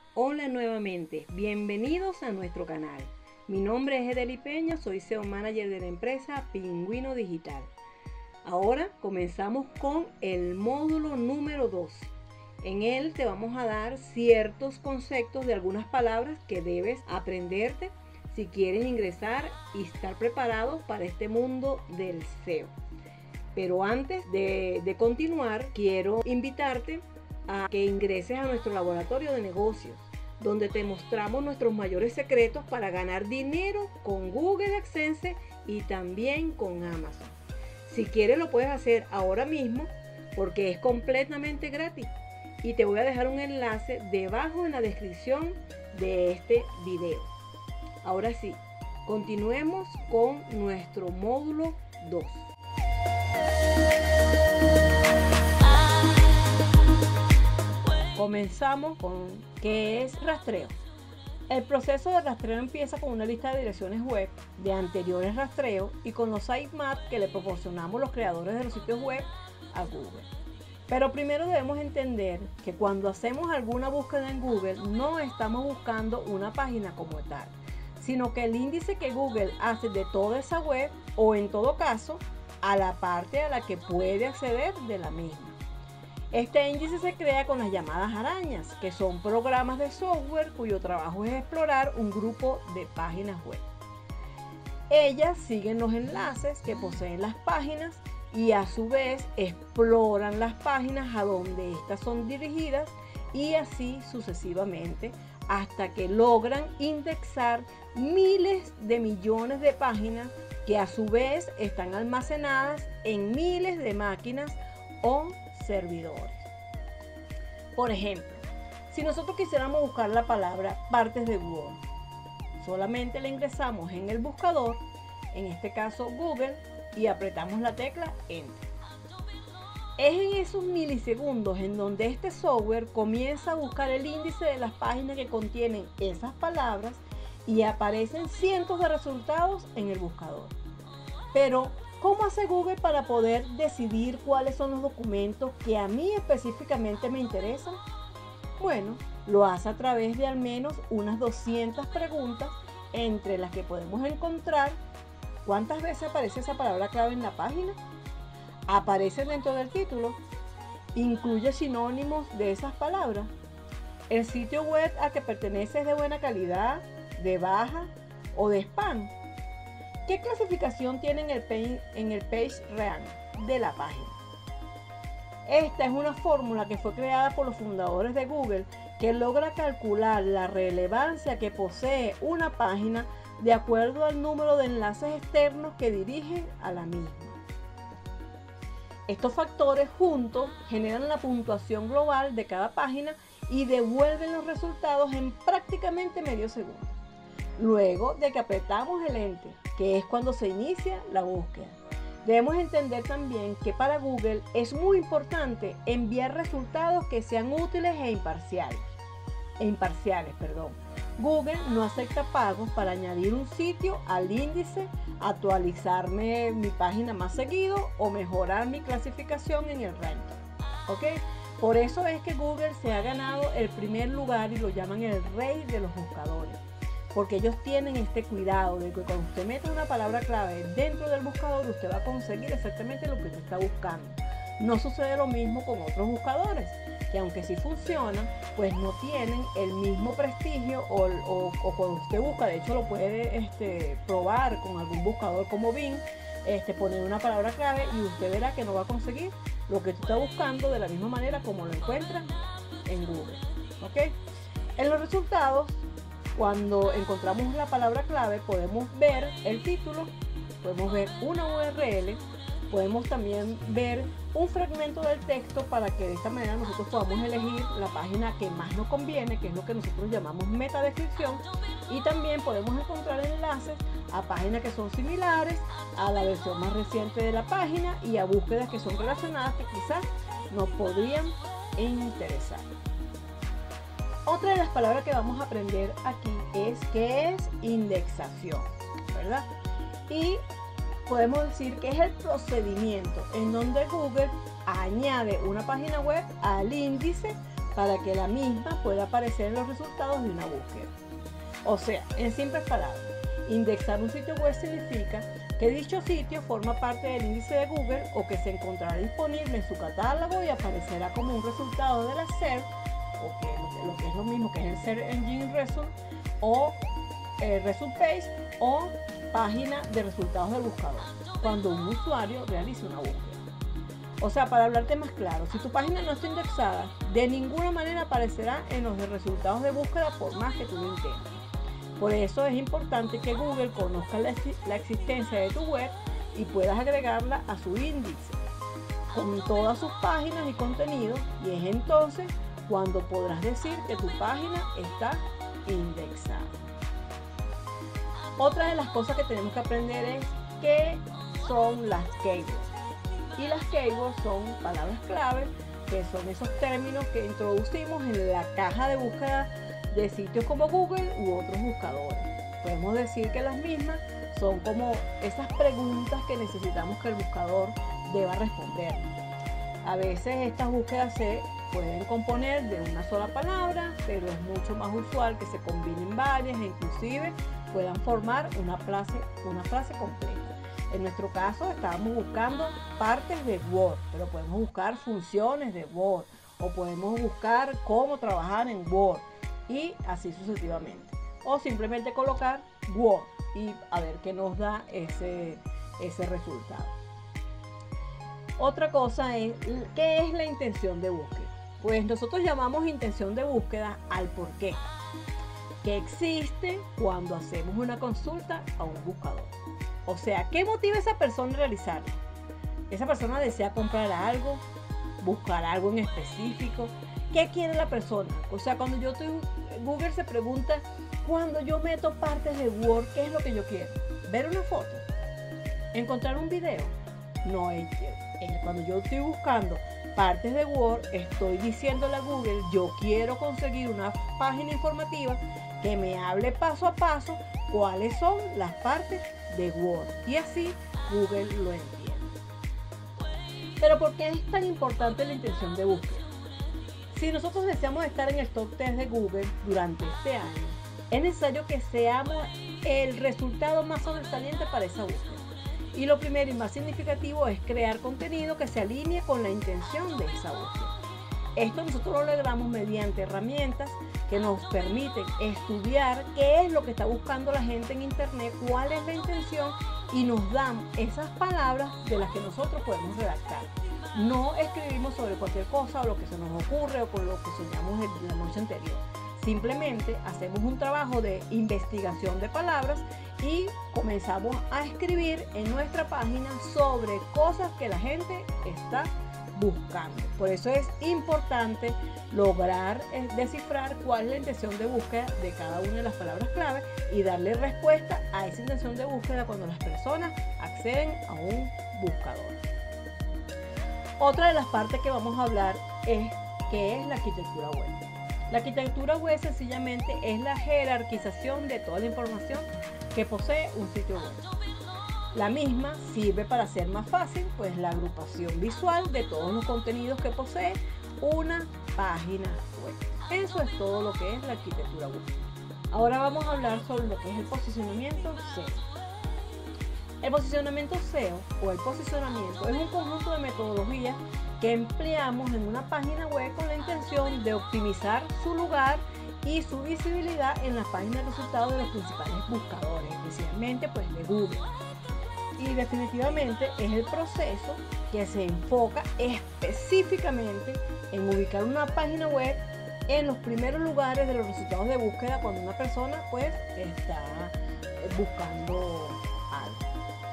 Hola nuevamente, bienvenidos a nuestro canal. Mi nombre es Edeli Peña, soy SEO Manager de la empresa Pingüino Digital. Ahora comenzamos con el módulo número 12. En él te vamos a dar ciertos conceptos de algunas palabras que debes aprenderte si quieres ingresar y estar preparado para este mundo del SEO. Pero antes de continuar, quiero invitarte a que ingreses a nuestro laboratorio de negocios, donde te mostramos nuestros mayores secretos para ganar dinero con Google AdSense y también con Amazon. Si quieres lo puedes hacer ahora mismo porque es completamente gratis y te voy a dejar un enlace debajo en la descripción de este video. Ahora sí, continuemos con nuestro módulo 2. Comenzamos con ¿qué es rastreo? El proceso de rastreo empieza con una lista de direcciones web de anteriores rastreos y con los sitemaps que le proporcionamos los creadores de los sitios web a Google. Pero primero debemos entender que cuando hacemos alguna búsqueda en Google no estamos buscando una página como tal, sino que el índice que Google hace de toda esa web, o en todo caso a la parte a la que puede acceder de la misma. Este índice se crea con las llamadas arañas, que son programas de software cuyo trabajo es explorar un grupo de páginas web. Ellas siguen los enlaces que poseen las páginas y a su vez exploran las páginas a donde estas son dirigidas y así sucesivamente hasta que logran indexar miles de millones de páginas que a su vez están almacenadas en miles de máquinas o servidores. Por ejemplo, si nosotros quisiéramos buscar la palabra partes de Word, solamente le ingresamos en el buscador, en este caso Google, y apretamos la tecla Enter. Es en esos milisegundos en donde este software comienza a buscar el índice de las páginas que contienen esas palabras y aparecen cientos de resultados en el buscador. Pero ¿cómo hace Google para poder decidir cuáles son los documentos que a mí específicamente me interesan? Bueno, lo hace a través de al menos unas 200 preguntas, entre las que podemos encontrar cuántas veces aparece esa palabra clave en la página, aparece dentro del título, incluye sinónimos de esas palabras, el sitio web a que pertenece es de buena calidad, de baja o de spam. ¿Qué clasificación tiene en el PageRank de la página? Esta es una fórmula que fue creada por los fundadores de Google que logra calcular la relevancia que posee una página de acuerdo al número de enlaces externos que dirigen a la misma. Estos factores juntos generan la puntuación global de cada página y devuelven los resultados en prácticamente medio segundo, luego de que apretamos el Enter, que es cuando se inicia la búsqueda. Debemos entender también que para Google es muy importante enviar resultados que sean útiles e imparciales. Google no acepta pagos para añadir un sitio al índice, actualizarme mi página más seguido o mejorar mi clasificación en el ranking. ¿Ok? Por eso es que Google se ha ganado el primer lugar y lo llaman el rey de los buscadores. Porque ellos tienen este cuidado de que cuando usted mete una palabra clave dentro del buscador, usted va a conseguir exactamente lo que usted está buscando. No sucede lo mismo con otros buscadores, que aunque sí funcionan, pues no tienen el mismo prestigio o cuando usted busca, de hecho lo puede probar con algún buscador como Bing, poner una palabra clave y usted verá que no va a conseguir lo que tú está buscando de la misma manera como lo encuentra en Google. ¿Ok? En los resultados, cuando encontramos la palabra clave, podemos ver el título, podemos ver una URL, podemos también ver un fragmento del texto para que de esta manera nosotros podamos elegir la página que más nos conviene, que es lo que nosotros llamamos metadescripción, y también podemos encontrar enlaces a páginas que son similares, a la versión más reciente de la página y a búsquedas que son relacionadas que quizás nos podrían interesar. Otra de las palabras que vamos a aprender aquí es qué es indexación, ¿verdad? Y podemos decir que es el procedimiento en donde Google añade una página web al índice para que la misma pueda aparecer en los resultados de una búsqueda. O sea, en simples palabras, indexar un sitio web significa que dicho sitio forma parte del índice de Google o que se encontrará disponible en su catálogo y aparecerá como un resultado de la SERP, o que lo que es lo mismo que es el Search Engine Result, o Result Page, o página de resultados del buscador, cuando un usuario realice una búsqueda. O sea, para hablarte más claro, si tu página no está indexada, de ninguna manera aparecerá en los resultados de búsqueda por más que tú lo intentes. Por eso es importante que Google conozca la existencia de tu web y puedas agregarla a su índice con todas sus páginas y contenidos, y es entonces cuando podrás decir que tu página está indexada. Otra de las cosas que tenemos que aprender es qué son las keywords. Y las keywords son palabras clave, que son esos términos que introducimos en la caja de búsqueda de sitios como Google u otros buscadores. Podemos decir que las mismas son como esas preguntas que necesitamos que el buscador deba responder. A veces estas búsquedas se pueden componer de una sola palabra, pero es mucho más usual que se combinen varias e inclusive puedan formar una frase completa. En nuestro caso estábamos buscando partes de Word, pero podemos buscar funciones de Word o podemos buscar cómo trabajar en Word y así sucesivamente. O simplemente colocar Word y a ver qué nos da ese resultado. Otra cosa es, ¿qué es la intención de búsqueda? Pues nosotros llamamos intención de búsqueda al porqué que existe cuando hacemos una consulta a un buscador. O sea, ¿qué motiva a esa persona a realizarlo? Esa persona desea comprar algo, buscar algo en específico. ¿Qué quiere la persona? O sea, cuando Google se pregunta, cuando yo meto partes de Word, ¿qué es lo que yo quiero? ¿Ver una foto? ¿Encontrar un video? No, cuando yo estoy buscando partes de Word, estoy diciéndole a Google, yo quiero conseguir una página informativa que me hable paso a paso cuáles son las partes de Word. Y así Google lo entiende. Pero ¿por qué es tan importante la intención de búsqueda? Si nosotros deseamos estar en el top 10 de Google durante este año, es necesario que seamos el resultado más sobresaliente para esa búsqueda. Y lo primero y más significativo es crear contenido que se alinee con la intención de esa búsqueda. Esto nosotros lo logramos mediante herramientas que nos permiten estudiar qué es lo que está buscando la gente en internet, cuál es la intención y nos dan esas palabras de las que nosotros podemos redactar. No escribimos sobre cualquier cosa o lo que se nos ocurre o con lo que soñamos la noche anterior. Simplemente hacemos un trabajo de investigación de palabras y comenzamos a escribir en nuestra página sobre cosas que la gente está buscando. Por eso es importante lograr descifrar cuál es la intención de búsqueda de cada una de las palabras clave y darle respuesta a esa intención de búsqueda cuando las personas acceden a un buscador. Otra de las partes que vamos a hablar es qué es la arquitectura web. La arquitectura web sencillamente es la jerarquización de toda la información que posee un sitio web. La misma sirve para hacer más fácil pues la agrupación visual de todos los contenidos que posee una página web. Eso es todo lo que es la arquitectura web. Ahora vamos a hablar sobre lo que es el posicionamiento SEO. El posicionamiento SEO o el posicionamiento es un conjunto de metodologías que empleamos en una página web con la intención de optimizar su lugar y su visibilidad en las páginas de resultados de los principales buscadores, especialmente pues de Google. Y definitivamente es el proceso que se enfoca específicamente en ubicar una página web en los primeros lugares de los resultados de búsqueda cuando una persona pues está buscando algo.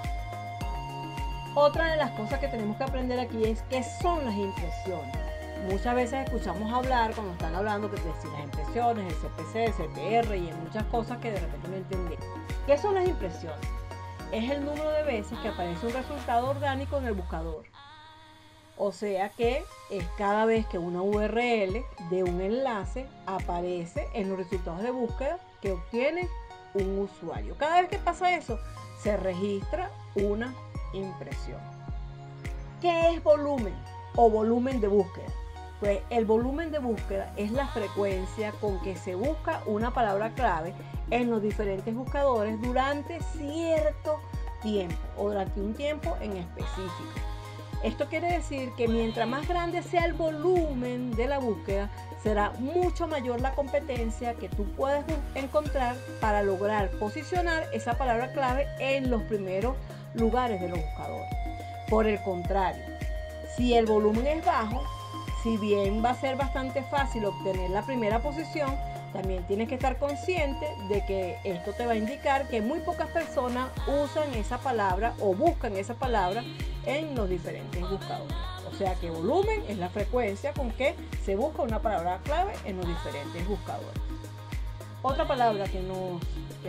Otra de las cosas que tenemos que aprender aquí es qué son las impresiones. Muchas veces escuchamos hablar cuando están hablando de si las impresiones, el CPC, el CTR y en muchas cosas que de repente no entendemos. ¿Qué son las impresiones? Es el número de veces que aparece un resultado orgánico en el buscador. O sea que es cada vez que una URL de un enlace aparece en los resultados de búsqueda que obtiene un usuario. Cada vez que pasa eso, se registra una impresión. ¿Qué es volumen o volumen de búsqueda? Pues el volumen de búsqueda es la frecuencia con que se busca una palabra clave en los diferentes buscadores durante cierto tiempo o durante un tiempo en específico. Esto quiere decir que mientras más grande sea el volumen de la búsqueda, será mucho mayor la competencia que tú puedes encontrar para lograr posicionar esa palabra clave en los primeros lugares de los buscadores. Por el contrario, si el volumen es bajo, si bien va a ser bastante fácil obtener la primera posición, también tienes que estar consciente de que esto te va a indicar que muy pocas personas usan esa palabra o buscan esa palabra en los diferentes buscadores. O sea que volumen es la frecuencia con que se busca una palabra clave en los diferentes buscadores. Otra palabra que nos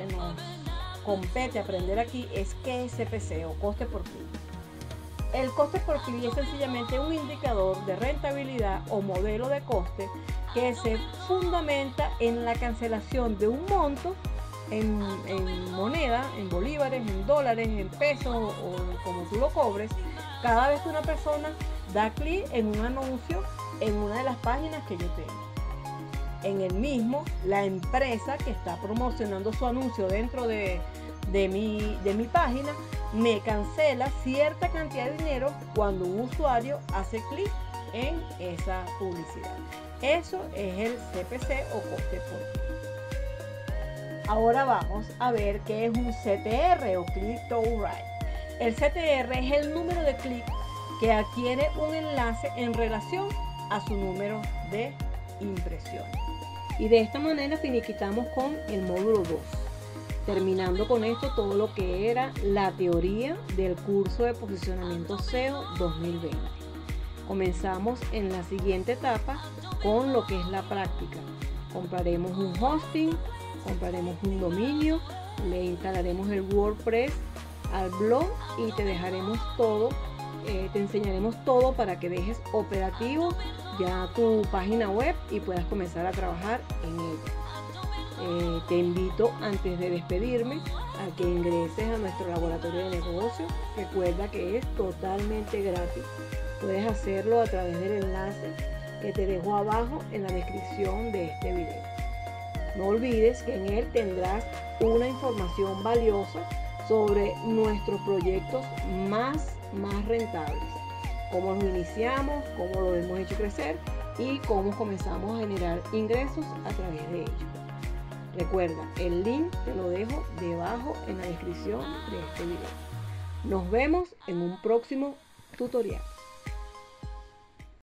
compete aprender aquí es qué es CPC o coste por clic. El coste por clic es sencillamente un indicador de rentabilidad o modelo de coste que se fundamenta en la cancelación de un monto en moneda, en bolívares, en dólares, en pesos o como tú lo cobres, cada vez que una persona da clic en un anuncio en una de las páginas que yo tengo. En el mismo, la empresa que está promocionando su anuncio dentro de mi página me cancela cierta cantidad de dinero cuando un usuario hace clic en esa publicidad. Eso es el CPC o coste por clic. Ahora vamos a ver qué es un CTR o click to write. El CTR es el número de clics que adquiere un enlace en relación a su número de impresiones. Y de esta manera finiquitamos con el módulo 2. Terminando con esto todo lo que era la teoría del curso de posicionamiento SEO 2020. Comenzamos en la siguiente etapa con lo que es la práctica. Compraremos un hosting, compraremos un dominio, le instalaremos el WordPress al blog y te dejaremos todo, te enseñaremos todo para que dejes operativo ya tu página web y puedas comenzar a trabajar en ella. Te invito antes de despedirme a que ingreses a nuestro laboratorio de negocios. Recuerda que es totalmente gratis. Puedes hacerlo a través del enlace que te dejo abajo en la descripción de este video. No olvides que en él tendrás una información valiosa sobre nuestros proyectos más rentables, cómo los iniciamos, cómo lo hemos hecho crecer y cómo comenzamos a generar ingresos a través de ellos. Recuerda, el link te lo dejo debajo en la descripción de este video. Nos vemos en un próximo tutorial.